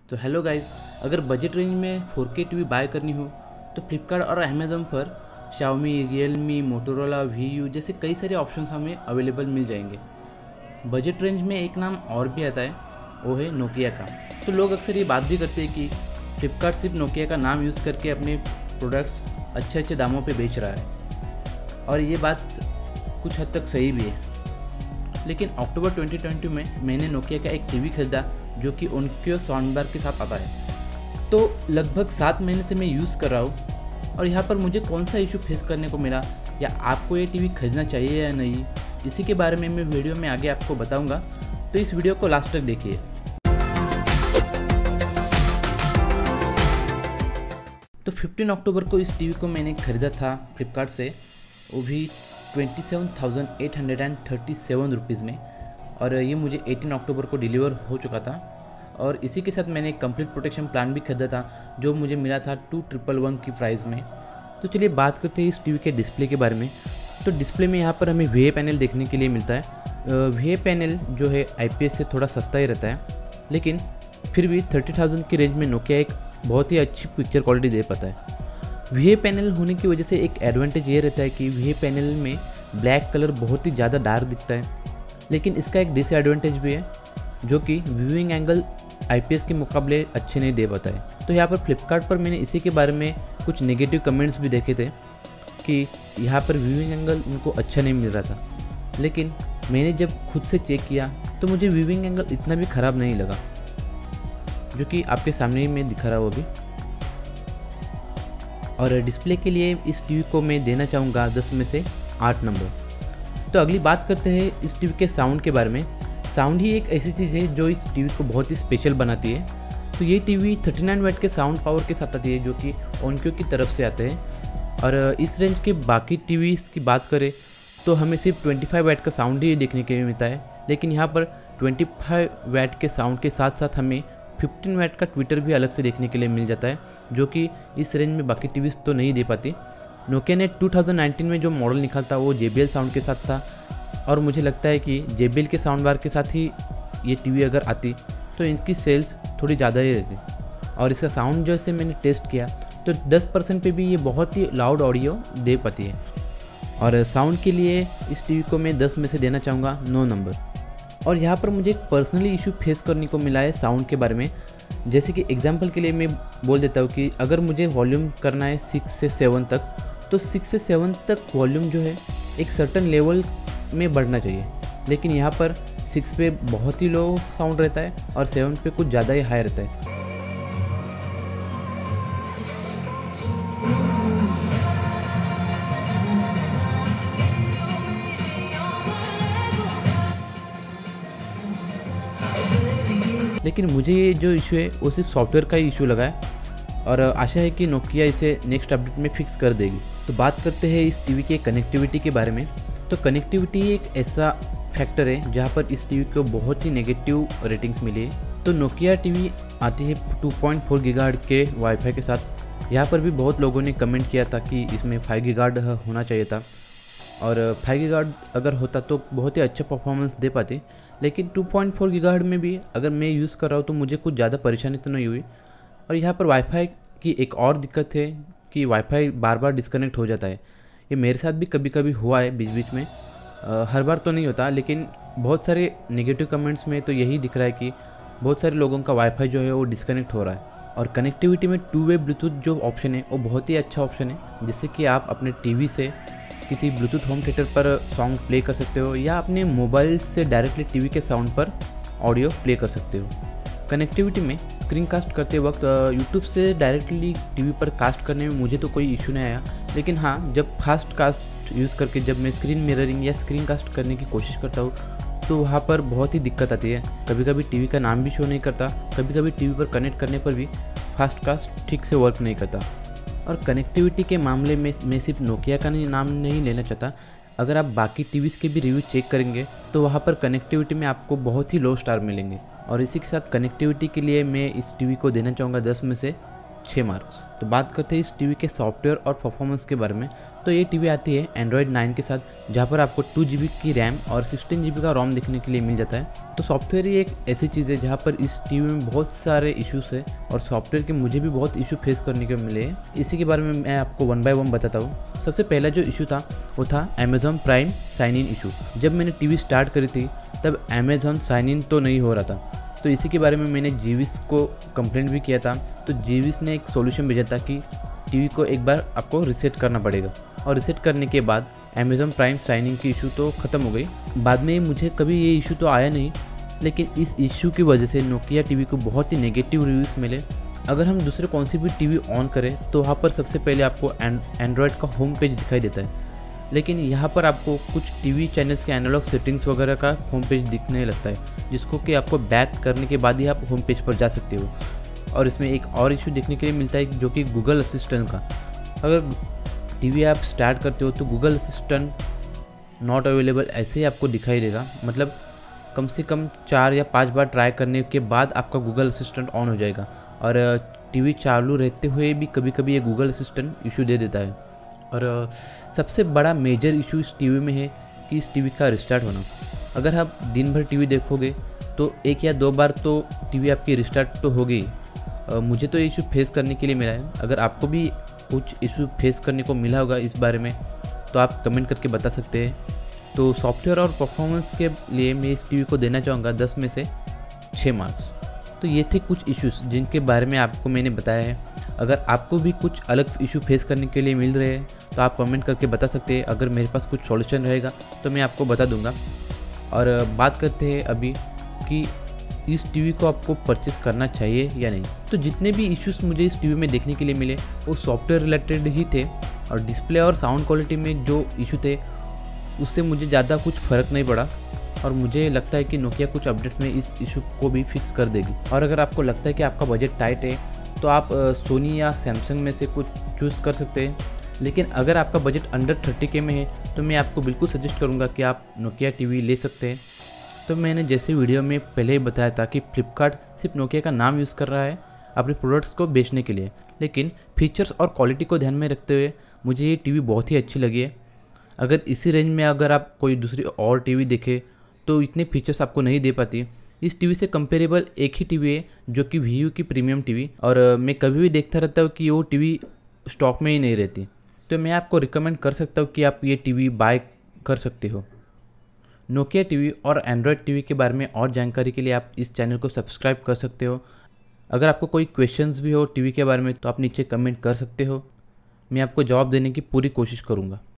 तो hello guys, अगर budget range में 4K टीवी बाय करनी हो तो फ्लिपकार्ट और अमेज़न पर Xiaomi, Realme, Motorola, VU जैसे कई सारे ऑप्शंस हमें अवेलेबल मिल जाएंगे। बजट रेंज में एक नाम और भी आता है, वो है नोकिया का। तो लोग अक्सर ये बात भी करते हैं कि फ्लिपकार्ट सिर्फ नोकिया का नाम यूज़ करके अपने प्रोडक्ट्स अच्छे अच्छे दामों पे बेच रहा है, और ये बात कुछ हद तक सही भी है। लेकिन अक्टूबर 2020 में मैंने नोकिया का एक टीवी खरीदा जो कि उनके साउंड बार के साथ आता है। तो लगभग 7 महीने से मैं यूज़ कर रहा हूँ, और यहाँ पर मुझे कौन सा इशू फेस करने को मिला या आपको ये टीवी खरीदना चाहिए या नहीं, इसी के बारे में मैं वीडियो में आगे आपको बताऊँगा। तो इस वीडियो को लास्ट तक देखिए। तो 15 अक्टूबर को इस टीवी को मैंने ख़रीदा था फ्लिपकार्ट से, वो भी 27,837 रुपीज़ में, और ये मुझे 18 अक्टूबर को डिलीवर हो चुका था। और इसी के साथ मैंने एक कंप्लीट प्रोटेक्शन प्लान भी खरीदा था जो मुझे मिला था 2111 की प्राइस में। तो चलिए बात करते हैं इस टीवी के डिस्प्ले के बारे में। तो डिस्प्ले में यहाँ पर हमें VA पैनल देखने के लिए मिलता है। VA पैनल जो है IPS से थोड़ा सस्ता ही रहता है, लेकिन फिर भी 30,000 की रेंज में नोकिया एक बहुत ही अच्छी पिक्चर क्वालिटी दे पाता है। VA पैनल होने की वजह से एक एडवांटेज ये रहता है कि VA पैनल में ब्लैक कलर बहुत ही ज़्यादा डार्क दिखता है, लेकिन इसका एक डिसएडवांटेज भी है जो कि व्यूइंग एंगल IPS के मुकाबले अच्छे नहीं दे पाता है। तो यहाँ पर फ्लिपकार्ट पर मैंने इसी के बारे में कुछ नेगेटिव कमेंट्स भी देखे थे कि यहाँ पर व्यूइंग एंगल उनको अच्छा नहीं मिल रहा था, लेकिन मैंने जब खुद से चेक किया तो मुझे व्यूइंग एंगल इतना भी ख़राब नहीं लगा, जो कि आपके सामने ही मैं दिखा रहा हूँ अभी। और डिस्प्ले के लिए इस टीवी को मैं देना चाहूँगा 10 में से 8 नंबर। तो अगली बात करते हैं इस टीवी के साउंड के बारे में। साउंड ही एक ऐसी चीज़ है जो इस टीवी को बहुत ही स्पेशल बनाती है। तो ये टीवी 39 वाट के साउंड पावर के साथ आती है जो कि ओनक्यो की तरफ से आते हैं। और इस रेंज के बाकी टीवीज़ की बात करें तो हमें सिर्फ 25 वाट का साउंड ही देखने के लिए मिलता है, लेकिन यहाँ पर 25 वाट के साउंड के साथ साथ हमें 15 वाट का ट्विटर भी अलग से देखने के लिए मिल जाता है, जो कि इस रेंज में बाकी टीवीज़ तो नहीं दे पाती। नोकिया ने 2019 में जो मॉडल निकाला था वो JBL साउंड के साथ था, और मुझे लगता है कि JBL के साउंड बार के साथ ही ये टीवी अगर आती तो इनकी सेल्स थोड़ी ज़्यादा ही रहती। और इसका साउंड जैसे मैंने टेस्ट किया तो 10% पे भी ये बहुत ही लाउड ऑडियो दे पाती है। और साउंड के लिए इस टीवी को मैं 10 में से देना चाहूँगा 9 नंबर। और यहाँ पर मुझे एक पर्सनली इशू फेस करने को मिला है साउंड के बारे में। जैसे कि एग्जांपल के लिए मैं बोल देता हूँ कि अगर मुझे वॉल्यूम करना है 6 से 7 तक, तो 6 से 7 तक वॉल्यूम जो है एक सर्टन लेवल में बढ़ना चाहिए, लेकिन यहाँ पर 6 पे बहुत ही लो साउंड रहता है और 7 पे कुछ ज़्यादा ही हाई रहता है। लेकिन मुझे ये जो इशू है वो सिर्फ सॉफ्टवेयर का ही इशू लगा है, और आशा है कि नोकिया इसे नेक्स्ट अपडेट में फिक्स कर देगी। तो बात करते हैं इस टीवी के कनेक्टिविटी के बारे में। तो कनेक्टिविटी एक ऐसा फैक्टर है जहाँ पर इस टीवी को बहुत ही नेगेटिव रेटिंग्स मिली है। तो नोकिया टीवी आती है 2.4 गीगाहर्ट्ज़ के वाईफाई के साथ। यहाँ पर भी बहुत लोगों ने कमेंट किया था कि इसमें 5 गीगाहर्ट्ज़ होना चाहिए था, और 5 गीगाहर्ट्ज़ अगर होता तो बहुत ही अच्छा परफॉर्मेंस दे पाती। लेकिन 2.4 गीगाहर्ट्ज़ में भी अगर मैं यूज़ कर रहा हूँ तो मुझे कुछ ज़्यादा परेशानी तो नहीं हुई। और यहाँ पर वाईफाई की एक और दिक्कत है कि वाईफाई बार बार डिस्कनेक्ट हो जाता है। ये मेरे साथ भी कभी कभी हुआ है बीच बीच में, हर बार तो नहीं होता, लेकिन बहुत सारे नेगेटिव कमेंट्स में तो यही दिख रहा है कि बहुत सारे लोगों का वाईफाई जो है वो डिस्कनेक्ट हो रहा है। और कनेक्टिविटी में 2 वे ब्लूटूथ जो ऑप्शन है वो बहुत ही अच्छा ऑप्शन है, जिससे कि आप अपने टीवी से किसी ब्लूटूथ होम थिएटर पर सॉन्ग प्ले कर सकते हो, या अपने मोबाइल से डायरेक्टली टीवी के साउंड पर ऑडियो प्ले कर सकते हो। कनेक्टिविटी में स्क्रीन कास्ट करते वक्त यूट्यूब से डायरेक्टली टीवी पर कास्ट करने में मुझे तो कोई इशू नहीं आया, लेकिन हाँ, जब फास्ट कास्ट यूज़ करके जब मैं स्क्रीन मिररिंग या स्क्रीन कास्ट करने की कोशिश करता हूँ तो वहाँ पर बहुत ही दिक्कत आती है। कभी कभी टीवी का नाम भी शो नहीं करता, कभी कभी टीवी पर कनेक्ट करने पर भी फास्ट कास्ट ठीक से वर्क नहीं करता। और कनेक्टिविटी के मामले में मैं सिर्फ नोकिया का नाम नहीं लेना चाहता, अगर आप बाकी टीवीज़ के भी रिव्यू चेक करेंगे तो वहाँ पर कनेक्टिविटी में आपको बहुत ही लो स्टार मिलेंगे। और इसी के साथ कनेक्टिविटी के लिए मैं इस टीवी को देना चाहूँगा 10 में से 6 मार्क्स। तो बात करते हैं इस टीवी के सॉफ्टवेयर और परफॉर्मेंस के बारे में। तो ये टीवी आती है एंड्रॉयड 9 के साथ, जहाँ पर आपको 2 GB की रैम और 16 GB का रोम देखने के लिए मिल जाता है। तो सॉफ्टवेयर ही एक ऐसी चीज़ है जहाँ पर इस टीवी में बहुत सारे इश्यूज़ है और सॉफ्टवेयर के मुझे भी बहुत इशू फेस करने को मिले हैं। इसी के बारे में मैं आपको 1 by 1 बताता हूँ। सबसे पहला जो इशू था वो था Amazon Prime sign in issue. जब मैंने टीवी स्टार्ट करी थी तब अमेज़ॉन साइन इन तो नहीं हो रहा था, तो इसी के बारे में मैंने जीविस को कंप्लेंट भी किया था। तो जीविस ने एक सॉल्यूशन भेजा था कि टीवी को एक बार आपको रीसेट करना पड़ेगा, और रीसेट करने के बाद अमेज़ॉन प्राइम साइन इन की इशू तो ख़त्म हो गई। बाद में मुझे कभी ये इशू तो आया नहीं, लेकिन इस इशू की वजह से नोकिया टीवी को बहुत ही नेगेटिव रिव्यूज़ मिले। अगर हम दूसरे कौन सी भी टीवी ऑन करें तो वहाँ पर सबसे पहले आपको एंड्रॉयड का होम पेज दिखाई देता है, लेकिन यहाँ पर आपको कुछ टीवी चैनल्स के एनालॉग सेटिंग्स वगैरह का होम पेज दिखने लगता है, जिसको कि आपको बैक करने के बाद ही आप होम पेज पर जा सकते हो। और इसमें एक और इशू देखने के लिए मिलता है जो कि गूगल असिस्टेंट का। अगर टीवी आप स्टार्ट करते हो तो गूगल असिस्टेंट नॉट अवेलेबल ऐसे ही आपको दिखाई देगा, मतलब कम से कम 4 या 5 बार ट्राई करने के बाद आपका गूगल असिस्टेंट ऑन हो जाएगा। और टीवी चालू रहते हुए भी कभी कभी ये गूगल असिस्टेंट इशू दे देता है। और सबसे बड़ा मेजर इशू इस टीवी में है कि इस टीवी का रिस्टार्ट होना। अगर आप दिन भर टीवी देखोगे तो 1 या 2 बार तो टीवी आपकी रिस्टार्ट तो होगी। मुझे तो ये इशू फेस करने के लिए मिला है। अगर आपको भी कुछ इशू फेस करने को मिला होगा इस बारे में तो आप कमेंट करके बता सकते हैं। तो सॉफ्टवेयर और परफॉर्मेंस के लिए मैं इस टीवी को देना चाहूँगा 10 में से 6 मार्क्स। तो ये थे कुछ इश्यूज़ जिनके बारे में आपको मैंने बताया है। अगर आपको भी कुछ अलग इशू फेस करने के लिए मिल रहे हैं तो आप कमेंट करके बता सकते हैं। अगर मेरे पास कुछ सॉल्यूशन रहेगा तो मैं आपको बता दूंगा। और बात करते हैं अभी कि इस टीवी को आपको परचेस करना चाहिए या नहीं। तो जितने भी इश्यूज़ मुझे इस टीवी में देखने के लिए मिले वो सॉफ्टवेयर रिलेटेड ही थे, और डिस्प्ले और साउंड क्वालिटी में जो इशू थे उससे मुझे ज़्यादा कुछ फ़र्क नहीं पड़ा। और मुझे लगता है कि नोकिया कुछ अपडेट्स में इस इशू को भी फिक्स कर देगी। और अगर आपको लगता है कि आपका बजट टाइट है तो आप सोनी या सैमसंग में से कुछ चूज़ कर सकते हैं। लेकिन अगर आपका बजट अंडर 30K में है तो मैं आपको बिल्कुल सजेस्ट करूंगा कि आप नोकिया टीवी ले सकते हैं। तो मैंने जैसे वीडियो में पहले ही बताया था कि फ्लिपकार्ट सिर्फ नोकिया का नाम यूज़ कर रहा है अपने प्रोडक्ट्स को बेचने के लिए, लेकिन फीचर्स और क्वालिटी को ध्यान में रखते हुए मुझे ये टीवी बहुत ही अच्छी लगी है। अगर इसी रेंज में अगर आप कोई दूसरी और टीवी देखें तो इतने फीचर्स आपको नहीं दे पाती। इस टीवी से कंपेरेबल एक ही टीवी है जो कि VU की प्रीमियम टीवी, और मैं कभी भी देखता रहता हूँ कि वो टीवी स्टॉक में ही नहीं रहती। तो मैं आपको रिकमेंड कर सकता हूँ कि आप ये टीवी बाय कर सकते हो। नोकिया टीवी और एंड्रॉयड टीवी के बारे में और जानकारी के लिए आप इस चैनल को सब्सक्राइब कर सकते हो। अगर आपको कोई क्वेश्चंस भी हो टीवी के बारे में तो आप नीचे कमेंट कर सकते हो, मैं आपको जवाब देने की पूरी कोशिश करूँगा।